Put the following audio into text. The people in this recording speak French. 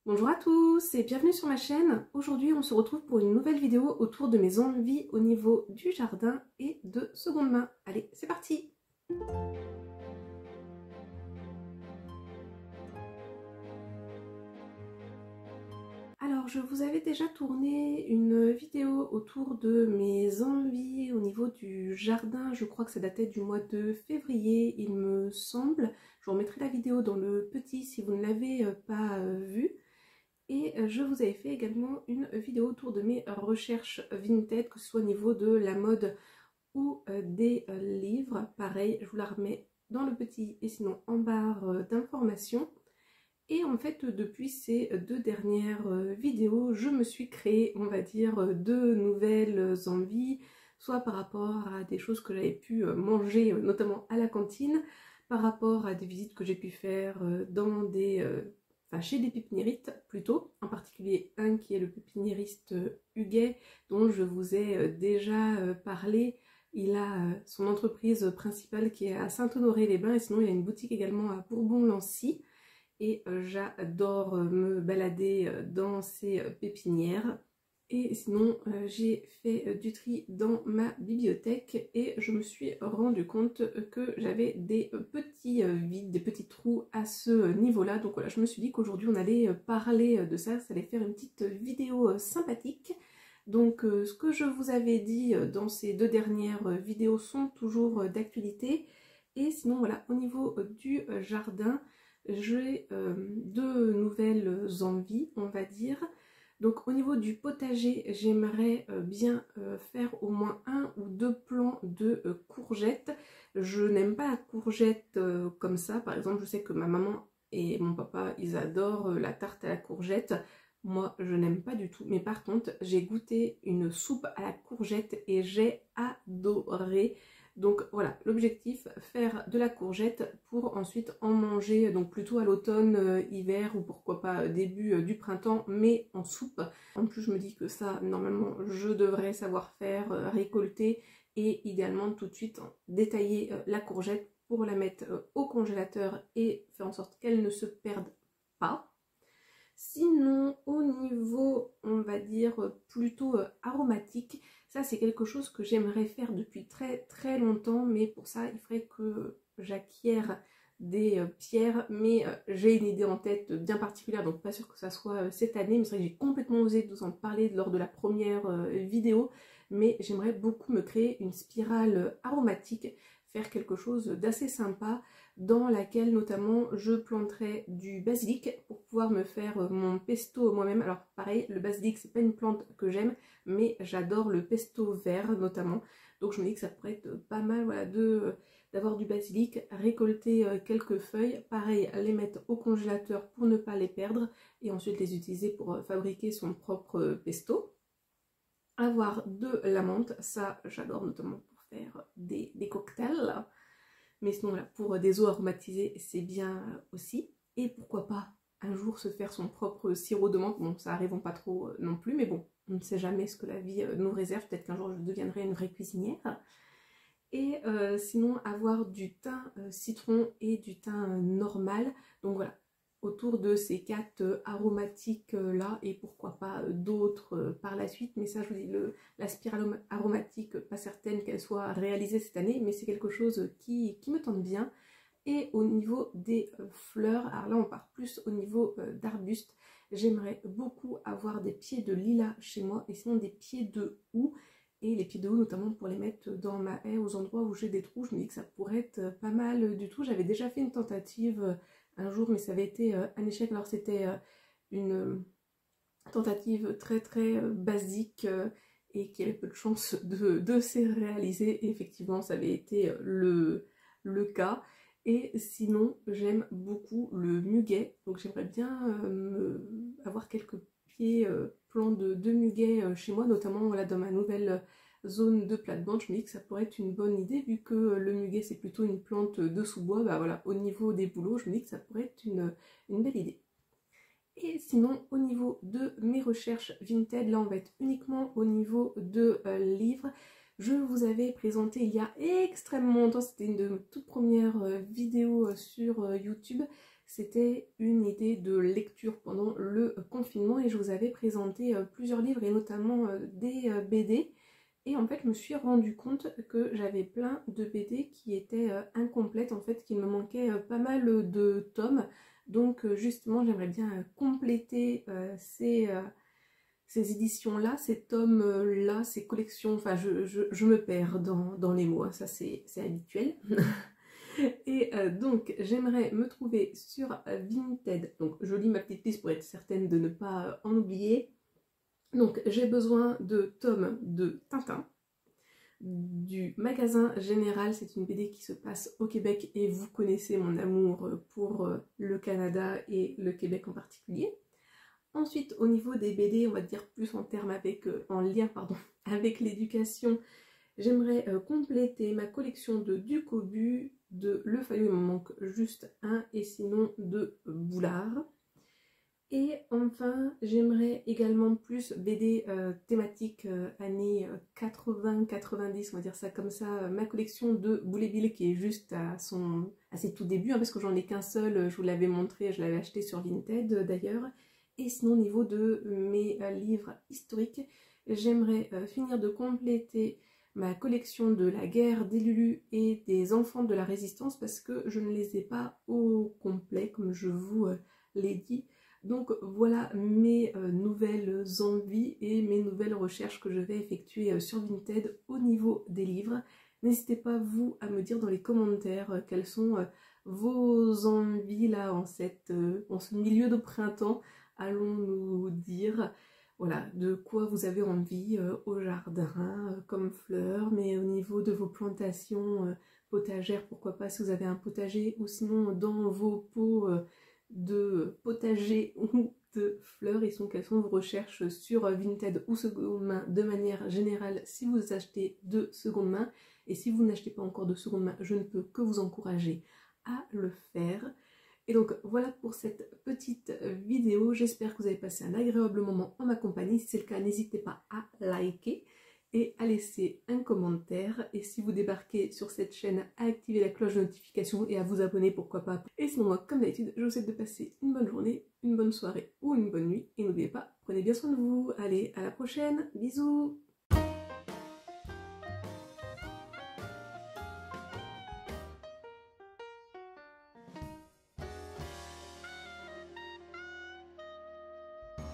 Bonjour à tous et bienvenue sur ma chaîne. Aujourd'hui on se retrouve pour une nouvelle vidéo autour de mes envies au niveau du jardin et de seconde main. Allez, c'est parti! Alors je vous avais déjà tourné une vidéo autour de mes envies au niveau du jardin. Je crois que ça datait du mois de février il me semble. Je vous remettrai la vidéo dans le petit si vous ne l'avez pas vue. Et je vous avais fait également une vidéo autour de mes recherches vintage, que ce soit au niveau de la mode ou des livres. Pareil, je vous la remets dans le petit et sinon en barre d'informations. Et en fait, depuis ces deux dernières vidéos, je me suis créé, on va dire, deux nouvelles envies, soit par rapport à des choses que j'avais pu manger, notamment à la cantine, par rapport à des visites que j'ai pu faire dans des... chez des pépiniéristes plutôt, en particulier un qui est le pépiniériste Huguet, dont je vous ai déjà parlé. Il a son entreprise principale qui est à Saint-Honoré-les-Bains et sinon il a une boutique également à Bourbon-Lancy. Et j'adore me balader dans ces pépinières. Et sinon j'ai fait du tri dans ma bibliothèque et je me suis rendu compte que j'avais des petits vides, des petits trous à ce niveau-là. Donc voilà, je me suis dit qu'aujourd'hui on allait parler de ça, ça allait faire une petite vidéo sympathique. Donc ce que je vous avais dit dans ces deux dernières vidéos sont toujours d'actualité. Et sinon voilà, au niveau du jardin, j'ai deux nouvelles envies, on va dire. Donc au niveau du potager, j'aimerais bien faire au moins un ou deux plants de courgettes. Je n'aime pas la courgette comme ça. Par exemple, je sais que ma maman et mon papa, ils adorent la tarte à la courgette. Moi, je n'aime pas du tout. Mais par contre, j'ai goûté une soupe à la courgette et j'ai adoré. Donc voilà, l'objectif, faire de la courgette pour ensuite en manger, donc plutôt à l'automne, hiver ou pourquoi pas début du printemps, mais en soupe. En plus je me dis que ça, normalement, je devrais savoir faire, récolter et idéalement tout de suite détailler la courgette pour la mettre au congélateur et faire en sorte qu'elle ne se perde pas. Sinon, au niveau, on va dire, plutôt aromatique, ça c'est quelque chose que j'aimerais faire depuis très très longtemps, mais pour ça il faudrait que j'acquière des pierres, mais j'ai une idée en tête bien particulière, donc pas sûr que ça soit cette année, mais c'est vrai que j'ai complètement osé de vous en parler lors de la première vidéo, mais j'aimerais beaucoup me créer une spirale aromatique, faire quelque chose d'assez sympa, dans laquelle notamment je planterai du basilic pour pouvoir me faire mon pesto moi-même. Alors pareil, le basilic c'est pas une plante que j'aime, mais j'adore le pesto vert notamment, donc je me dis que ça pourrait être pas mal, voilà, d'avoir du basilic, récolter quelques feuilles, pareil les mettre au congélateur pour ne pas les perdre et ensuite les utiliser pour fabriquer son propre pesto. Avoir de la menthe, ça j'adore notamment pour faire des cocktails. Mais sinon, voilà, pour des eaux aromatisées, c'est bien aussi. Et pourquoi pas un jour se faire son propre sirop de menthe. Bon, ça arrive pas trop non plus, mais bon, on ne sait jamais ce que la vie nous réserve. Peut-être qu'un jour, je deviendrai une vraie cuisinière. Et sinon, avoir du thym citron et du thym normal. Donc voilà, autour de ces quatre aromatiques là, et pourquoi pas d'autres par la suite. Mais ça, je vous dis, la spirale aromatique, pas certaine qu'elle soit réalisée cette année, mais c'est quelque chose qui me tente bien. Et au niveau des fleurs, alors là on part plus au niveau d'arbustes, j'aimerais beaucoup avoir des pieds de lilas chez moi, et sinon des pieds de houx. Et les pieds de houx notamment pour les mettre dans ma haie aux endroits où j'ai des trous, je me dis que ça pourrait être pas mal du tout. J'avais déjà fait une tentative un jour, mais ça avait été un échec. Alors c'était une tentative très très basique et qui avait peu de chances de se réaliser. Et effectivement, ça avait été le cas. Et sinon, j'aime beaucoup le muguet. Donc j'aimerais bien avoir quelques pieds plants de muguet chez moi, notamment voilà, dans ma nouvelle zone de plate-bande. Je me dis que ça pourrait être une bonne idée, vu que le muguet c'est plutôt une plante de sous-bois. Bah voilà, au niveau des bouleaux, je me dis que ça pourrait être une belle idée. Et sinon, au niveau de mes recherches vintage, là on va être uniquement au niveau de livres. Je vous avais présenté il y a extrêmement longtemps, c'était une de mes toutes premières vidéos sur YouTube, c'était une idée de lecture pendant le confinement et je vous avais présenté plusieurs livres et notamment des BD. Et en fait, je me suis rendu compte que j'avais plein de BD qui étaient incomplètes, en fait, qu'il me manquait pas mal de tomes. Donc justement, j'aimerais bien compléter ces éditions-là, ces tomes-là, ces collections. Enfin, je me perds dans les mots, hein, ça c'est habituel. Et donc, j'aimerais me trouver sur Vinted. Donc, je lis ma petite liste pour être certaine de ne pas en oublier. Donc, j'ai besoin de tomes de Tintin, du magasin Général, c'est une BD qui se passe au Québec et vous connaissez mon amour pour le Canada et le Québec en particulier. Ensuite, au niveau des BD, on va dire plus en termes en lien avec l'éducation, j'aimerais compléter ma collection de Ducobu, de Le Fayot, il me manque juste un, et sinon de Boulard. Et enfin, j'aimerais également plus BD thématiques années 80-90, on va dire ça comme ça, ma collection de Boulet Bill qui est juste à ses tout débuts, hein, parce que j'en ai qu'un seul, je vous l'avais montré, je l'avais acheté sur Vinted d'ailleurs. Et sinon au niveau de mes livres historiques, j'aimerais finir de compléter ma collection de la guerre des Lulu et des enfants de la résistance parce que je ne les ai pas au complet comme je vous l'ai dit. Donc voilà mes nouvelles envies et mes nouvelles recherches que je vais effectuer sur Vinted au niveau des livres. N'hésitez pas vous à me dire dans les commentaires quelles sont vos envies là en ce milieu de printemps. Allons-nous dire voilà, de quoi vous avez envie au jardin comme fleurs, mais au niveau de vos plantations potagères, pourquoi pas si vous avez un potager ou sinon dans vos pots de potager ou de fleurs et quelles sont vos recherches sur Vinted ou seconde main de manière générale si vous achetez de seconde main. Et si vous n'achetez pas encore de seconde main, je ne peux que vous encourager à le faire. Et donc voilà pour cette petite vidéo, j'espère que vous avez passé un agréable moment en ma compagnie. Si c'est le cas, n'hésitez pas à liker et à laisser un commentaire. Et si vous débarquez sur cette chaîne, à activer la cloche de notification et à vous abonner, pourquoi pas. Et sinon moi, comme d'habitude, je vous souhaite de passer une bonne journée, une bonne soirée ou une bonne nuit. Et n'oubliez pas, prenez bien soin de vous. Allez, à la prochaine, bisous!